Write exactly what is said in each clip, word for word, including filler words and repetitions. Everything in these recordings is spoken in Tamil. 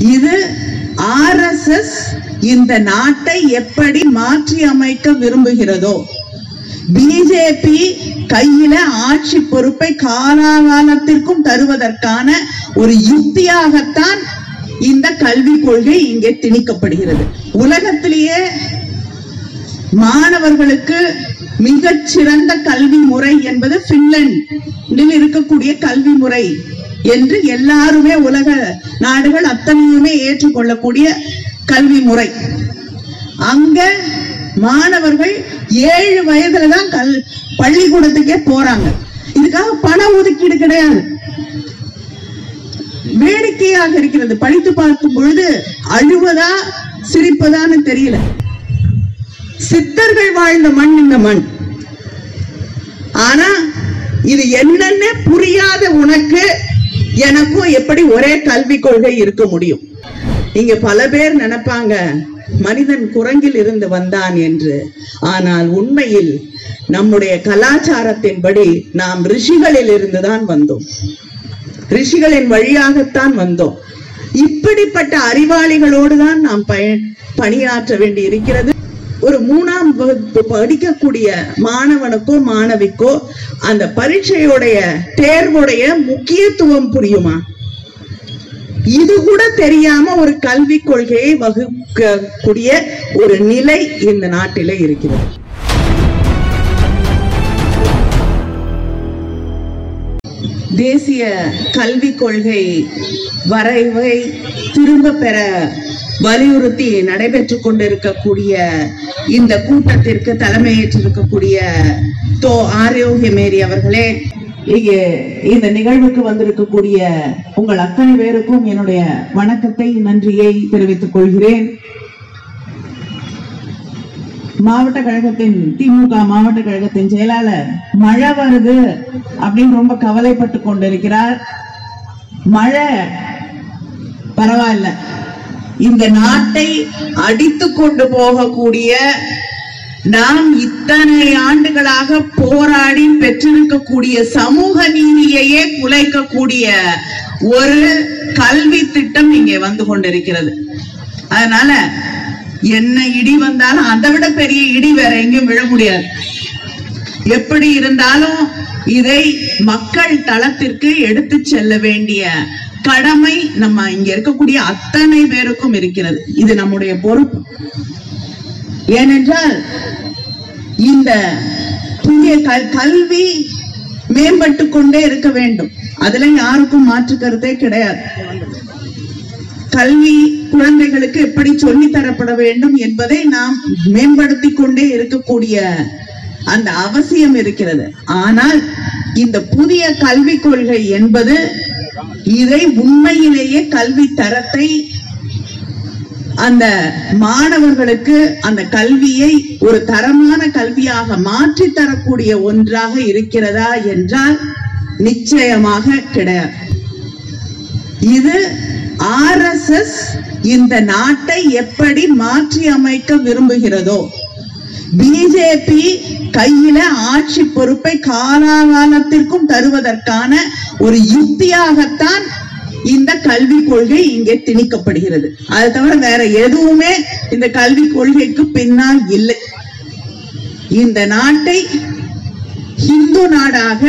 இது ஆர் எஸ் எஸ் இந்த நாட்டை எப்படி மாற்றி அமைக்க விரும்புகிறதோ, பிஜேபி கையில ஆட்சி பொறுப்பை காலாகாலத்திற்கும் தருவதற்கான ஒரு யுக்தியாகத்தான் இந்த கல்வி கொள்கை இங்கே திணிக்கப்படுகிறது. உலகத்திலேயே மாணவர்களுக்கு மிகச் சிறந்த கல்வி முறை என்பது பின்லாந்தில் இருக்கக்கூடிய கல்வி முறை என்று எல்லாருமே உலக நாடுகள் அத்தனையுமே ஏற்றுக்கொள்ளக்கூடிய கல்வி முறை. அங்க மாணவர்கள் ஏழு வயதுல தான் கல் பள்ளிக்கூடத்துக்கே போறாங்க. இதுக்காக பண ஒதுக்கீடு கிடையாது. வேடிக்கையாக இருக்கிறது. படித்து பார்க்கும் பொழுது அழுவதா சிரிப்பதான்னு தெரியல. சித்தர்கள் வாழ்ந்த மண் இந்த மண். ஆனா இது என்னன்னு புரியாத உனக்கு எனக்கும் எப்படி ஒரே கல்வி கொள்கை இருக்க முடியும்? இங்க பல பேர் நினைப்பாங்க மனிதன் குரங்கில் இருந்து வந்தான் என்று. ஆனால் உண்மையில் நம்முடைய கலாச்சாரத்தின்படி நாம் ரிஷிகளில் இருந்துதான் வந்தோம். ரிஷிகளின் வழியாகத்தான் வந்தோம். இப்படிப்பட்ட அறிவாளிகளோடு தான் நாம் பணியாற்ற வேண்டி இருக்கிறது. ஒரு மூணாம் வகுப்பு படிக்கக்கூடிய மாணவனுக்கோ மாணவிக்கோ அந்த பரீட்சையுடைய தேர்வுடைய முக்கியத்துவம் புரியுமா? இது கூட தெரியாம ஒரு கல்வி கொள்கையை வகுக்கக்கூடிய ஒரு நிலை இந்த நாட்டிலே இருக்கிறது. தேசிய கல்விக் கொள்கை வரைவை திரும்ப பெற வலியுறுத்தி நடைபெற்றுக் கொண்டிருக்கக்கூடிய இந்த கூட்டத்திற்கு தலைமையேற்றிருக்கக்கூடிய தோ ஆரோக்கியமேரி அவர்களே, இங்கே இந்த நிகழ்வுக்கு வந்திருக்கக்கூடிய உங்கள் அத்தனை பேருக்கும் என்னுடைய வணக்கத்தை நன்றியை தெரிவித்துக் கொள்கிறேன். மாவட்ட கழகத்தின் திமுக மாவட்ட கழகத்தின் செயலாளர் மழை வருது அப்படின்னு ரொம்ப கவலைப்பட்டு கொண்டிருக்கிறார். மழை பரவாயில்ல, இந்த நாட்டை அடித்து கொண்டு போகக்கூடிய நாம் இத்தனை ஆண்டுகளாக போராடி பெற்றிருக்கக்கூடிய சமூக நீதியையே குலைக்கக்கூடிய ஒரு கல்வி திட்டம் இங்கே வந்து கொண்டிருக்கிறது. அதனால என்ன இடி வந்தாலும் அதை விட பெரிய இடி வேற எங்கேயும் விழ முடியாது. எப்படி இருந்தாலும் இதை மக்கள் தளத்திற்கு எடுத்து செல்ல வேண்டிய கடமை நம்ம இங்க இருக்கக்கூடிய அத்தனை பேருக்கும் இருக்கிறது. இது நம்முடைய பொறுப்பு. ஏனென்றால் இந்த புதிய கல்வி மேம்பட்டு கொண்டே இருக்க வேண்டும். அதுல யாருக்கும் மாற்று கருத்தே கிடையாது. கல்வி குழந்தைகளுக்கு எப்படி சொல்லி தரப்பட வேண்டும் என்பதை நாம் மேம்படுத்தி கொண்டே இருக்கக்கூடிய அந்த அவசியம் இருக்கிறது. ஆனால் இந்த புதிய கல்விக் கொள்கை என்பது இதை உண்மையிலேயே கல்வி தரத்தை அந்த மாணவர்களுக்கு அந்த கல்வியை ஒரு தரமான கல்வியாக மாற்றி தரக்கூடிய ஒன்றாக இருக்கிறதா என்றால் நிச்சயமாக கிடையாது. இது ஆர் எஸ் எஸ் இந்த நாட்டை எப்படி மாற்றி அமைக்க விரும்புகிறதோ, பிஜேபி கையில ஆட்சி பொறுப்பை காலாகாலத்திற்கும் தருவதற்கான ஒரு யுக்தியாகத்தான் இந்த கல்வி கொள்கை இங்கே திணிக்கப்படுகிறது. அது தவிர வேற எதுவுமே இந்த கல்வி கொள்கைக்கு பின்னால் இல்லை. இந்த நாட்டை ஹிந்து நாடாக,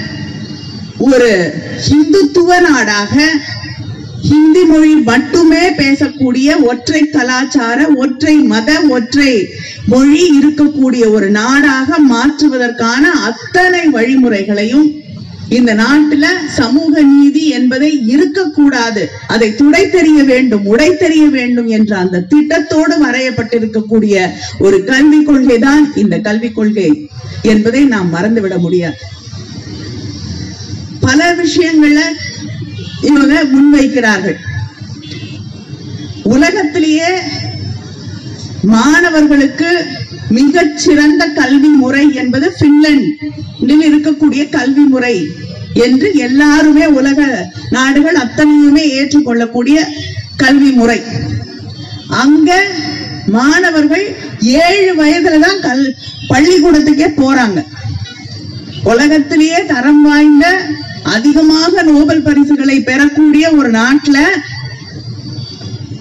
ஒரு ஹிந்துத்துவ நாடாக, ஹிந்தி மொழி மட்டுமே பேசக்கூடிய ஒற்றை கலாச்சார, ஒற்றை மத, ஒற்றை மொழி இருக்கக்கூடிய ஒரு நாடாக மாற்றுவதற்கான அத்தனை வழிமுறைகளையும் இந்த நாட்டுல சமூக நீதி என்பதை இருக்கக்கூடாது, அதை துடை தெரிய வேண்டும், உடை தெரிய வேண்டும் என்ற அந்த திட்டத்தோடு வரையப்பட்டிருக்கக்கூடிய ஒரு கல்விக் கொள்கை தான் இந்த கல்விக் கொள்கை என்பதை நாம் மறந்துவிட முடியாது. பல விஷயங்கள்ல இவங்க முன்வைக்கிறார்கள். உலகத்திலேயே மாணவர்களுக்கு மிகச் சிறந்த கல்வி முறை என்பது பின்லாந்தில் இருக்கக்கூடிய கல்வி முறை என்று எல்லாருமே உலக நாடுகள் அத்தனையுமே ஏற்றுக்கொள்ளக்கூடிய கல்வி முறை. அங்க மாணவர்கள் ஏழு வயதுல தான் கல் பள்ளிக்கூடத்துக்கே போறாங்க. உலகத்திலேயே தரம் வாய்ந்த அதிகமாக நோபல் பரிசுகளை பெறக்கூடிய ஒரு நாட்டுல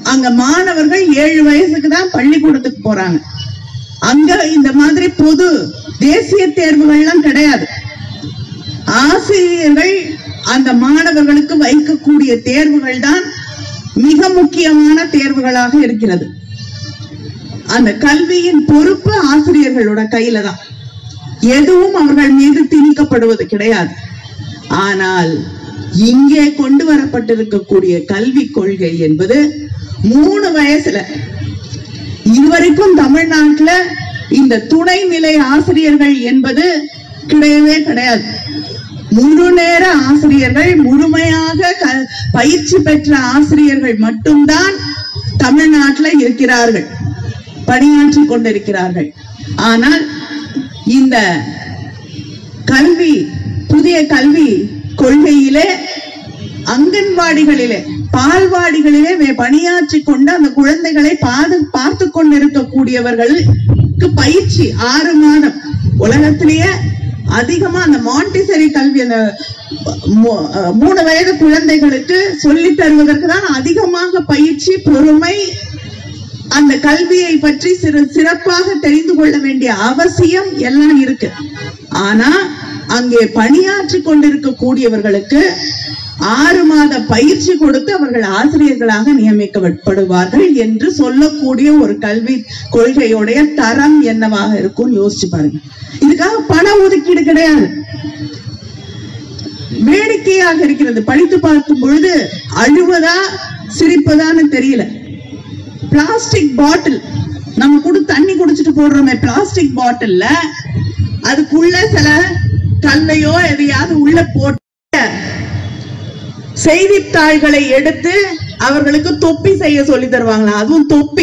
அங்க மாணவர்கள் ஏழு வயசுக்கு தான் பள்ளிக்கூடத்துக்கு போறாங்க. அங்க இந்த மாதிரி பொது தேசிய தேர்வுகள்லாம் கிடையாது. ஆசிரியர்கள் அந்த மாணவர்களுக்கு வைக்கக்கூடிய தேர்வுகள் தான் மிக முக்கியமான தேர்வுகளாக இருக்கிறது. அந்த கல்வியின் பொறுப்பு ஆசிரியர்களோட கையில தான். எதுவும் அவர்கள் மீது திணிக்கப்படுவது கிடையாது. ஆனால் இங்கே கொண்டு வரப்பட்டிருக்கக்கூடிய கல்வி கொள்கை என்பது மூணு வயசுல இதுவரைக்கும் தமிழ்நாட்டுல இந்த துணைநிலை ஆசிரியர்கள் என்பது கிடையவே கிடையாது. முழு நேர ஆசிரியர்கள், முழுமையாக பயிற்சி பெற்ற ஆசிரியர்கள் மட்டும்தான் தமிழ்நாட்டில் இருக்கிறார்கள், பணியாற்றி கொண்டிருக்கிறார்கள். ஆனால் இந்த கல்வி புதிய கல்வி கொள்கையிலே அங்கன்வாடிகளிலே பால்வாடிகளிலே பணியாற்றி கொண்டு அந்த குழந்தைகளை பாது பார்த்து கொண்டிருக்கக்கூடியவர்களுக்கு பயிற்சி ஆறு மாதம் உலகத்திலேயே அதிகமா அந்த மாண்டிசரி கல்வி அந்த மூணு வயது குழந்தைகளுக்கு சொல்லி தருவதற்கு தான் அதிகமாக பயிற்சி, பொறுமை, அந்த கல்வியை பற்றி சிறப்பாக தெரிந்து கொள்ள வேண்டிய அவசியம் எல்லாம் இருக்கு. ஆனா அங்கே பணியாற்றி கொண்டிருக்கக்கூடியவர்களுக்கு ஆறு மாத பயிற்சி கொடுத்து அவர்கள் ஆசிரியர்களாக நியமிக்கப்படுவார்கள் என்று சொல்லக்கூடிய ஒரு கல்வி கொள்கையுடைய தரம் என்னவாக இருக்கும் யோசிச்சு பாருங்க. இதுக்காக பண ஒதுக்கீடு கிடையாது. வேடிக்கையாக இருக்கிறது. படித்து பார்க்கும் பொழுது அழுவதா சிரிப்பதான்னு தெரியல. பிளாஸ்டிக் பாட்டில் நம்ம கூட தண்ணி குடிச்சிட்டு போடுறோமே, பிளாஸ்டிக் பாட்டில்ல அதுக்குள்ள சில கல்லையோ எதையாவது உள்ள போட்ட செய்தித்தாள்களை எடுத்து அவர்களுக்கு தொப்பி செய்ய சொல்லி தருவாங்களா? அதுவும் தொப்பி.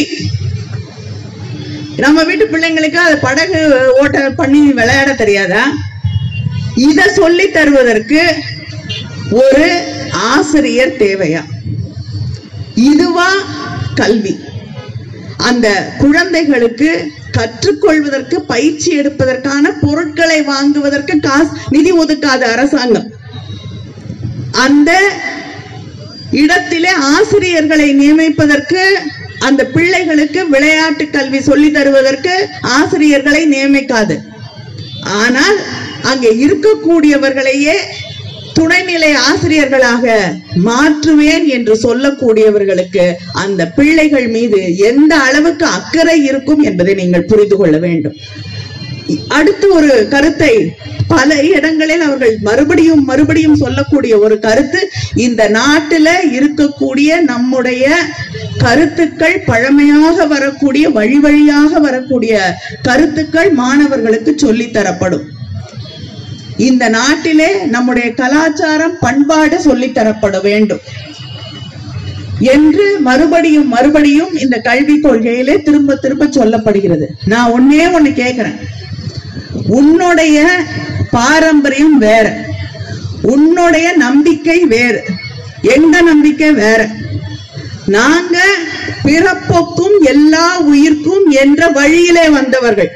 நம்ம வீட்டு பிள்ளைங்களுக்கு அது படகு ஓட்ட பண்ணி விளையாட தெரியாதா? இத சொல்லி தருவதற்கு ஒரு ஆசிரியர் தேவையா? இதுவா கல்வி? அந்த குழந்தைகளுக்கு கற்றுக்கொள்வதற்கு, பயிற்சி எடுப்பதற்கான பொருட்களை வாங்குவதற்கு காசு நிதி ஒதுக்காத அரசாங்கம். அந்த இடத்திலே ஆசிரியர்களை நியமிப்பதற்கு, அந்த பிள்ளைகளுக்கு விளையாட்டு கல்வி சொல்லி தருவதற்கு ஆசிரியர்களை நியமிக்காது. ஆனால் அங்கே இருக்கக்கூடியவர்களையே துணைநிலை ஆசிரியர்களாக மாற்றுவேன் என்று சொல்லக்கூடியவர்களுக்கு அந்த பிள்ளைகள் மீது எந்த அளவுக்கு அக்கறை இருக்கும் என்பதை நீங்கள் புரிந்து கொள்ள வேண்டும். அடுத்து ஒரு கருத்தை பல இடங்களில் அவர்கள் மறுபடியும் மறுபடியும் சொல்லக்கூடிய ஒரு கருத்து, இந்த நாட்டில இருக்கக்கூடிய நம்முடைய கருத்துக்கள், பழமையாக வரக்கூடிய வழி வழியாக வரக்கூடிய கருத்துக்கள் மாணவர்களுக்கு சொல்லி தரப்படும். இந்த நாட்டிலே நம்முடைய கலாச்சாரம், பண்பாடு சொல்லி தரப்பட வேண்டும் என்று மறுபடியும் மறுபடியும் இந்த கல்வி கொள்கையிலே திரும்ப திரும்ப சொல்லப்படுகிறது. நான் ஒன்னே ஒண்ணு கேட்கிறேன். உன்னுடைய பாரம்பரியம் வேற, உன்னுடைய நம்பிக்கை வேறு, எங்க நம்பிக்கை வேற. நாங்க பிறப்புக்கும் எல்லா உயிர்க்கும் என்ற வழியிலே வந்தவர்கள்.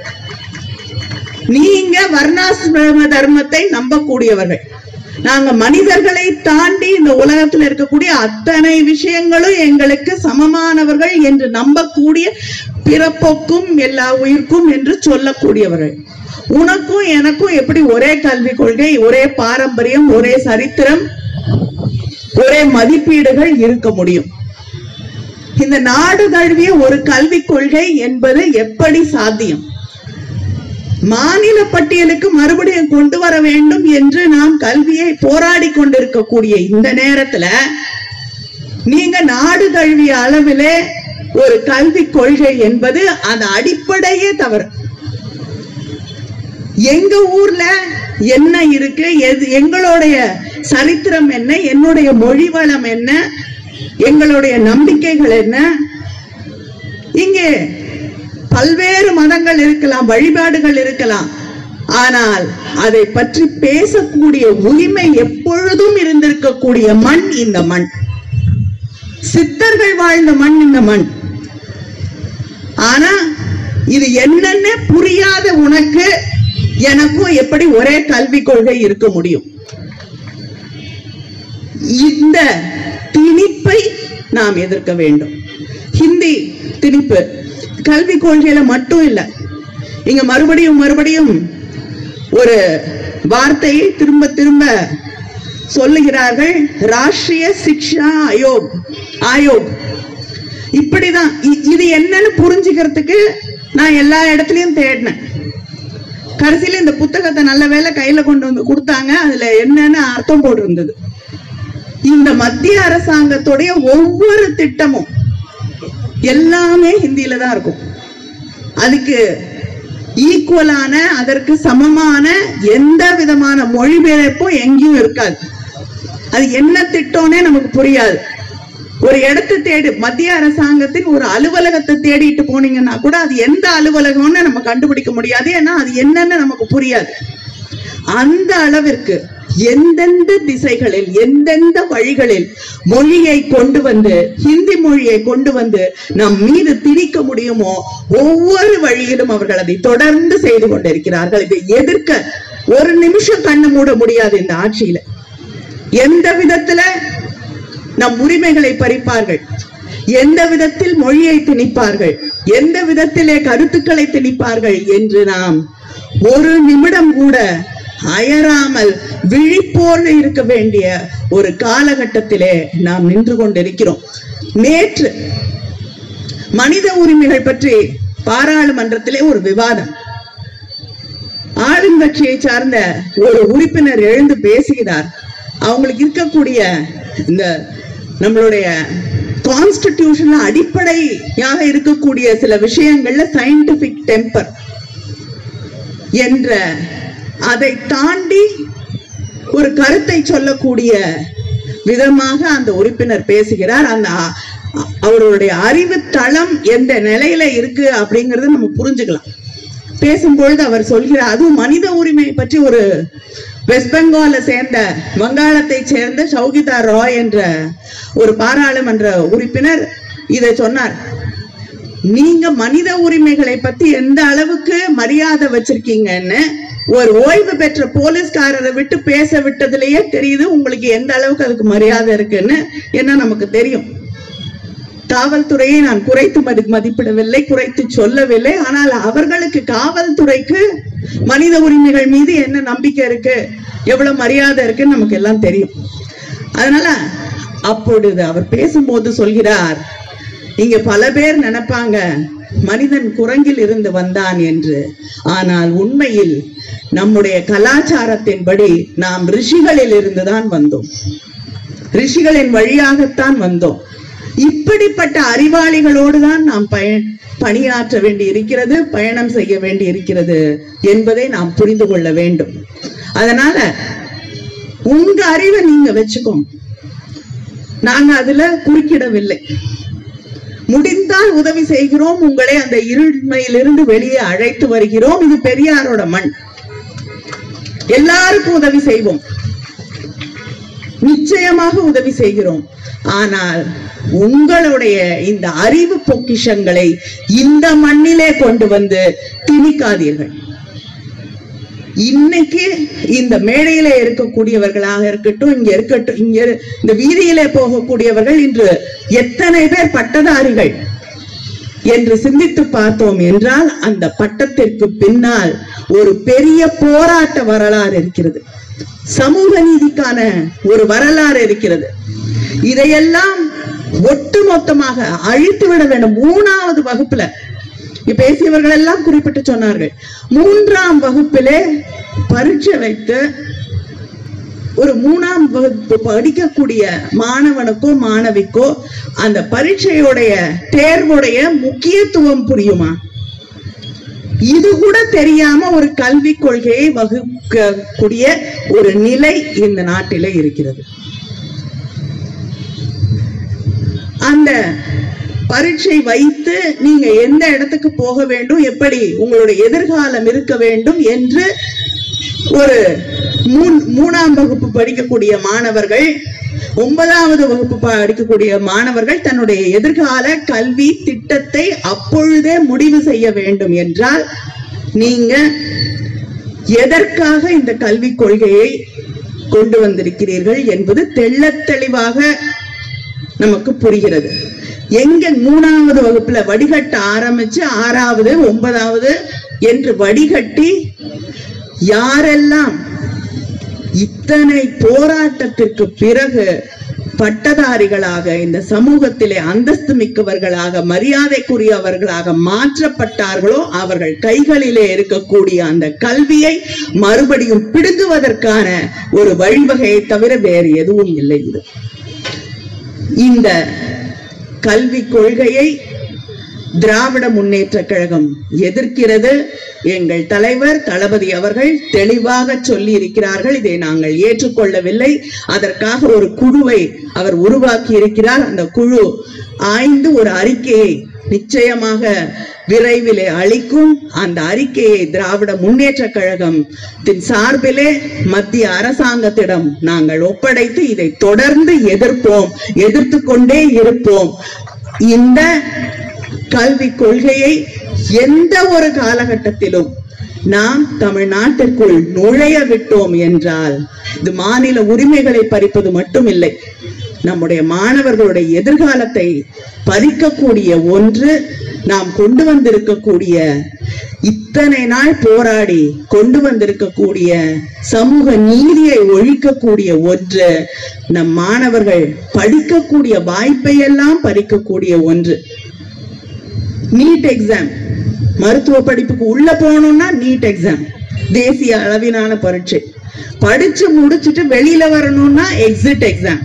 நீங்க வர்ணாசிரம தர்மத்தை நம்பக்கூடியவர்கள். நாங்க மனிதர்களை தாண்டி இந்த உலகத்தில் இருக்கக்கூடிய அத்தனை விஷயங்களும் எங்களுக்கு சமமானவர்கள் என்று நம்பக்கூடிய, பிறப்புக்கும் எல்லா உயிர்க்கும் என்று சொல்லக்கூடியவர்கள். உனக்கும் எனக்கும் எப்படி ஒரே கல்வி கொள்கை, ஒரே பாரம்பரியம், ஒரே சரித்திரம், ஒரே மதிப்பீடுகள் இருக்க முடியும்? இந்த நாடு தழுவிய ஒரு கல்வி கொள்கை என்பது எப்படி சாத்தியம்? மாநில பட்டியலுக்கு மறுபடியும் கொண்டு வர வேண்டும் என்று நாம் கல்வியை போராடி கொண்டிருக்கக்கூடிய இந்த நேரத்துல நீங்க நாடு தழுவிய அளவிலே ஒரு கல்வி கொள்கை என்பது அந்த அடிப்படையே தவறு. எங்க ஊர்ல என்ன இருக்கு, எங்களுடைய சரித்திரம் என்ன, என்னுடைய மொழி வளம் என்ன, எங்களுடைய நம்பிக்கைகள் என்ன? இங்கே பல்வேறு மதங்கள் இருக்கலாம், வழிபாடுகள் இருக்கலாம். ஆனால் அதை பற்றி பேசக்கூடிய உரிமை எப்பொழுதும் இருந்திருக்கக்கூடிய மண் இந்த மண். சித்தர்கள் வாழ்ந்த மண் இந்த மண். ஆனா இது என்னென்ன புரியாத உனக்கு எனக்கும் எப்படி ஒரே கல்வி கொள்கை இருக்க முடியும்? இந்த திணிப்பை நாம் எதிர்க்க வேண்டும். திணிப்பு கல்வி கொள்கையில மட்டும் இல்ல, இங்க மறுபடியும் மறுபடியும் ஒரு வார்த்தையை திரும்ப திரும்ப சொல்லுகிறார்கள், ராஷ்டிரிய சிக்ஷா ஆயோக் ஆயோக். இப்படிதான் இது என்னன்னு புரிஞ்சுக்கிறதுக்கு நான் எல்லா இடத்துலயும் தேடினேன். கடைசியில இந்த புத்தகத்தை நல்ல வேலை கையில கொண்டு வந்து கொடுத்தாங்க. அதுல என்னன்னு அர்த்தம் போட்டிருந்தது. இந்த மத்திய அரசாங்கத்துடைய ஒவ்வொரு திட்டமும் எல்லாமே ஹிந்தியில தான் இருக்கும். அதுக்கு ஈக்குவலான, அதற்கு சமமான எந்த விதமான மொழிபெயர்ப்பும் எங்கேயும் இருக்காது. அது என்ன திட்டம்னே நமக்கு புரியாது. ஒரு இடத்தை தேடி, மத்திய அரசாங்கத்தின் ஒரு அலுவலகத்தை தேடிட்டு போனீங்கன்னா கூட அது எந்த அலுவலகம்னு நம்ம கண்டுபிடிக்க முடியாது. ஏன்னா அது என்னன்னு நமக்கு புரியாது. அந்த அளவிற்கு எந்தெந்த திசைகளில் எந்தெந்த வழிகளில் மொழியை கொண்டு வந்து, ஹிந்தி மொழியை கொண்டு வந்து நம் மீது திணிக்க முடியுமோ ஒவ்வொரு வழியிலும் அவர்கள் அதை தொடர்ந்து செய்து கொண்டிருக்கிறார்கள். இதை எதிர்க்க ஒரு நிமிஷம் கண்ணு மூட முடியாது. இந்த ஆட்சியில எந்த விதத்துல நம் உரிமைகளை பறிப்பார்கள், எந்த விதத்தில் மொழியை திணிப்பார்கள், எந்த விதத்திலே கருத்துக்களை திணிப்பார்கள் என்று நாம் ஒரு நிமிடம் கூட அயராமல் விழிப்போடு இருக்க வேண்டிய ஒரு காலகட்டத்திலே நாம் நின்று கொண்டிருக்கிறோம். நேற்று மனித உரிமைகள் பற்றி பாராளுமன்றத்திலே ஒரு விவாதம். ஆளுங்கட்சியை சார்ந்த ஒரு உறுப்பினர் எழுந்து பேசுகிறார். அவங்களுக்கு இருக்கக்கூடிய இந்த நம்மளுடைய கான்ஸ்டிடியூஷன்ல அடிப்படையாக இருக்கக்கூடிய சில விஷயங்கள்ல சயின்டிபிக் டெம்பர் என்ற அதை தாண்டி ஒரு கருத்தை சொல்லக்கூடிய விதமாக அந்த உறுப்பினர் பேசுகிறார். அந்த அவருடைய அறிவு தளம் எந்த நிலையில இருக்கு அப்படிங்கறத நம்ம புரிஞ்சுக்கலாம். பேசும்பொழுது அவர் சொல்கிறார், அதுவும் மனித உரிமை பற்றி ஒரு வெஸ்ட் பெங்கால சேர்ந்த, வங்காளத்தை சேர்ந்த சௌகிதா ராய் என்ற ஒரு பாராளுமன்ற உறுப்பினர் இதை சொன்னார். நீங்க மனித உரிமைகளை பத்தி எந்த அளவுக்கு மரியாதை வச்சிருக்கீங்கன்னு ஒரு ஓய்வு பெற்ற போலீஸ்காரரை விட்டு பேச விட்டதுலயே தெரியுது உங்களுக்கு எந்த அளவுக்கு அதுக்கு மரியாதை இருக்குன்னு. என்ன நமக்கு தெரியும், காவல்துறையை நான் குறைத்து மதிப்பிடவில்லை, குறைத்து சொல்லவில்லை. ஆனால் அவர்களுக்கு, காவல்துறைக்கு மனித உரிமைகள் மீது என்ன நம்பிக்கை இருக்கு, எவ்வளவு மரியாதை இருக்குன்னு நமக்கு எல்லாம் தெரியும். அதனால அப்பொழுது அவர் பேசும்போது சொல்கிறார், இங்க பல பேர் நினைப்பாங்க மனிதன் குரங்கில் இருந்து வந்தான் என்று. ஆனால் உண்மையில் நம்முடைய கலாச்சாரத்தின்படி நாம் ரிஷிகளில் இருந்துதான் வந்தோம், ரிஷிகளின் வழியாகத்தான் வந்தோம். இப்படிப்பட்ட அறிவாளிகளோடு தான் நாம் பய பணியாற்ற வேண்டி இருக்கிறது, பயணம் செய்ய வேண்டி இருக்கிறது என்பதை நாம் புரிந்து கொள்ள வேண்டும். அதனால உங்க அறிவை நீங்க வச்சுக்கோங்க, நாங்க அதுல குறுக்கிடவில்லை. முடிந்தால் உதவி செய்கிறோம், உங்களை அந்த இருண்மையிலிருந்து வெளியே அழைத்து வருகிறோம். இது பெரியாரோட மண், எல்லாருக்கும் உதவி செய்வோம், நிச்சயமாக உதவி செய்கிறோம். ஆனால் உங்களுடைய இந்த அறிவு பொக்கிஷங்களை இந்த மண்ணிலே கொண்டு வந்து திணிக்காதீர்கள். இன்னைக்கு இந்த மேடையிலே இருக்கக்கூடியவர்களாக இருக்கட்டும், இங்க இருக்கட்டும், இங்க இந்த வீதியிலே போகக்கூடியவர்கள் இன்று எத்தனை பேர் பட்டதாரிகள் என்று சிந்தித்து பார்த்தோம் என்றால் அந்த பட்டத்திற்கு பின்னால் ஒரு பெரிய போராட்ட வரலாறு இருக்கிறது, சமூக நீதிக்கான ஒரு வரலாறு இருக்கிறது. இதையெல்லாம் ஒட்டுமொத்தமாக அழித்து விட வேண்டும். மூணாவது வகுப்புல பேசியவர்கள் எல்லாம் குறிப்பிட்டு சொன்னார்கள், மூன்றாம் வகுப்பிலே பரீட்சை வைத்து ஒரு மூணாம் வகுப்பு படிக்கக்கூடிய மாணவனுக்கோ மாணவிக்கோ அந்த பரீட்சையுடைய தேர்வுடைய முக்கியத்துவம் புரியுமா? இது கூட தெரியாம ஒரு கல்வி கொள்கையை வகுக்கக்கூடிய ஒரு நிலை இந்த நாட்டிலே இருக்கிறது. அந்த பரீட்சை வைத்து நீங்க எந்த இடத்துக்கு போக வேண்டும், எப்படி உங்களுடைய எதிர்காலம் இருக்க வேண்டும் என்று ஒரு மூணாம் வகுப்பு படிக்கக்கூடிய மாணவர்கள், ஒன்பதாவது வகுப்பு படிக்கக்கூடிய மாணவர்கள் தன்னுடைய எதிர்கால கல்வி திட்டத்தை அப்பொழுதே முடிவு செய்ய வேண்டும் என்றால் நீங்க எதற்காக இந்த கல்விக் கொள்கையை கொண்டு வந்திருக்கிறீர்கள் என்பது தெள்ளத் தெளிவாக நமக்கு புரிகிறது. எங்க மூணாவது வகுப்புல வடிகட்ட ஆரம்பிச்சு ஆறாவது ஒன்பதாவது என்று வடிகட்டி யாரெல்லாம் இத்தனை போராட்டத்திற்கு பிறகு பட்டதாரிகளாக இந்த சமூகத்திலே அந்தஸ்து மிக்கவர்களாக மரியாதைக்குரியவர்களாக மாற்றப்பட்டார்களோ அவர்கள் கைகளிலே இருக்கக்கூடிய அந்த கல்வியை மறுபடியும் பிடுங்குவதற்கான ஒரு வழிவகையை தவிர வேறு எதுவும் இல்லை. இது இந்த கல்வி கொள்கையை திராவிட முன்னேற்ற கழகம் எதிர்க்கிறது. எங்கள் தலைவர் தளபதி அவர்கள் தெளிவாக சொல்லி இருக்கிறார்கள். இதை நாங்கள் ஏற்றுக்கொள்ளவில்லை. அதற்காக ஒரு குழுவை அவர் உருவாக்கி இருக்கிறார். அந்த குழு ஆய்ந்து ஒரு அறிக்கையை நிச்சயமாக விரைவிலே அளிக்கும். அந்த அறிக்கையை திராவிட முன்னேற்ற கழகம் சார்பிலே மத்திய அரசாங்கத்திடம் நாங்கள் ஒப்படைத்து இதை தொடர்ந்து எதிர்ப்போம், எதிர்த்து கொண்டே இருப்போம். இந்த கல்வி கொள்கையை எந்த ஒரு காலகட்டத்திலும் நாம் தமிழ்நாட்டிற்குள் நுழைய விட்டோம் என்றால் இது மாநில உரிமைகளை பறிப்பது மட்டும் இல்லை, நம்முடைய மாணவர்களுடைய எதிர்காலத்தை பறிக்கக்கூடிய ஒன்று. நாம் கொண்டு வந்திருக்கக்கூடிய இத்தனை நாள் போராடி கொண்டு வந்திருக்கக்கூடிய சமூக நீதியை ஒழிக்கக்கூடிய ஒன்று. நம் மாணவர்கள் படிக்கக்கூடிய வாய்ப்பை எல்லாம் பறிக்கக்கூடிய ஒன்று. நீட் எக்ஸாம், மருத்துவ படிப்புக்கு உள்ள போகணும்னா நீட் எக்ஸாம், தேசிய அளவிலான பரீட்சை. படிச்சு முடிச்சுட்டு வெளியில வரணும்னா எக்ஸிட் எக்ஸாம்.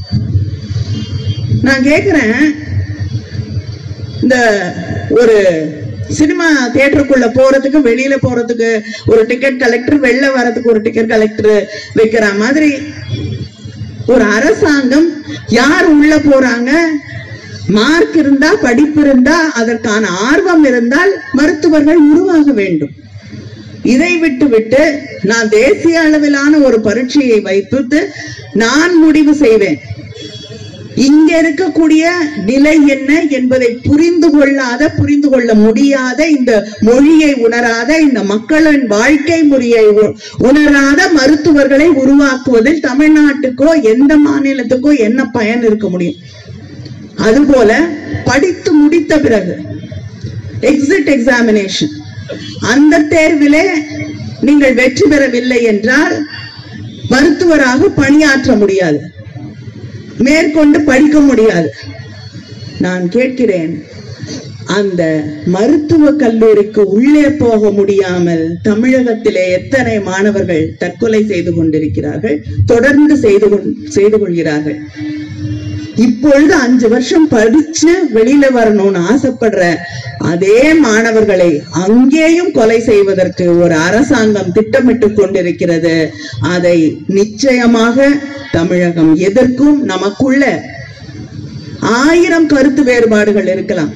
நான் கேக்குறேன், இந்த ஒரு சினிமா தியேட்டருக்குள்ள போறதுக்கு வெளியில போறதுக்கு ஒரு டிக்கெட் கலெக்டர், வெளில வர்றதுக்கு ஒரு டிக்கெட் கலெக்டர் வைக்கிற மாதிரி ஒரு அரசாங்கம் யார் உள்ள போறாங்க, மார்க் இருந்தா படிப்பு இருந்தா அதற்கான ஆர்வம் இருந்தால் மருத்துவர்கள் உருவாக வேண்டும். இதை விட்டு விட்டு நான் தேசிய அளவிலான ஒரு பரீட்சையை வைத்து நான் முடிவு செய்வேன், இங்க இருக்கக்கூடிய நிலை என்ன என்பதை புரிந்து கொள்ளாத, புரிந்து கொள்ள முடியாத, இந்த மொழியை உணராத, இந்த மக்களின் வாழ்க்கை முறையை உணராத மருத்துவர்களை உருவாக்குவதில் தமிழ்நாட்டுக்கோ எந்த மாநிலத்துக்கோ என்ன பயன் இருக்க முடியும்? அதுபோல படித்து முடித்த பிறகு எக்ஸிட் எக்ஸாமினேஷன், அந்த தேர்விலே நீங்கள் வெற்றி பெறவில்லை என்றால் மருத்துவராக பணியாற்ற முடியாது, மேற்கொண்டு படிக்க முடியாது. நான் கேட்கிறேன், அந்த மருத்துவ கல்லூரிக்கு உள்ளே போக முடியாமல் தமிழகத்திலே எத்தனை மாணவர்கள் தற்கொலை செய்து கொண்டிருக்கிறார்கள், தொடர்ந்து செய்து செய்து கொள்கிறார்கள். இப்பொழுது அஞ்சு வருஷம் படிச்சு வெளியில வரணும்னு ஆசைப்படுற அதே மாணவர்களை அங்கேயும் கொலை செய்வதற்கு ஒரு அரசாங்கம் திட்டமிட்டு கொண்டிருக்கிறது. அதை நிச்சயமாக தமிழகம் எதிர்க்கும். நமக்குள்ள ஆயிரம் கருத்து வேறுபாடுகள் இருக்கலாம்,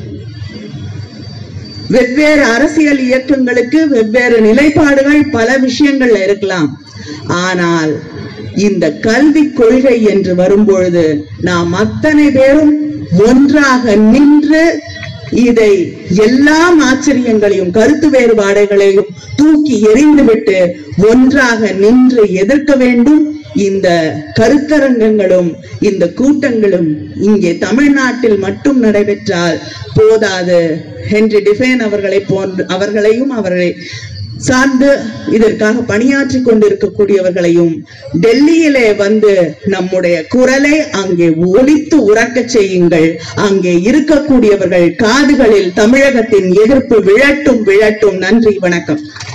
வெவ்வேறு அரசியல் இயக்கங்களுக்கு வெவ்வேறு நிலைப்பாடுகள் பல விஷயங்கள்ல இருக்கலாம். ஆனால் இந்த கல்வி கொள்கை என்று வரும்பொழுது நாம் அத்தனை பேரும் ஒன்றாக நின்று இதை எல்லா ஆச்சரியங்களையும் கருத்து வேறுபாடுகளையும் தூக்கி எறிந்துவிட்டு ஒன்றாக நின்று எதிர்க்க வேண்டும். இந்த கருத்தரங்கங்களும் இந்த கூட்டங்களும் இங்கே தமிழ்நாட்டில் மட்டும் நடைபெற்றால் போதாது. ஹென்றி டிஃபேன் அவர்களை போன்ற அவர்களையும் அவர்களை சார்ந்து இதற்காக பணியாற்றி கொண்டிருக்கக்கூடியவர்களையும் டெல்லியிலே வந்து நம்முடைய குரலை அங்கே ஒலித்து உறக்க செய்யுங்கள். அங்கே இருக்கக்கூடியவர்கள் காதுகளில் தமிழகத்தின் எதிர்ப்பு விழட்டும் விழட்டும். நன்றி, வணக்கம்.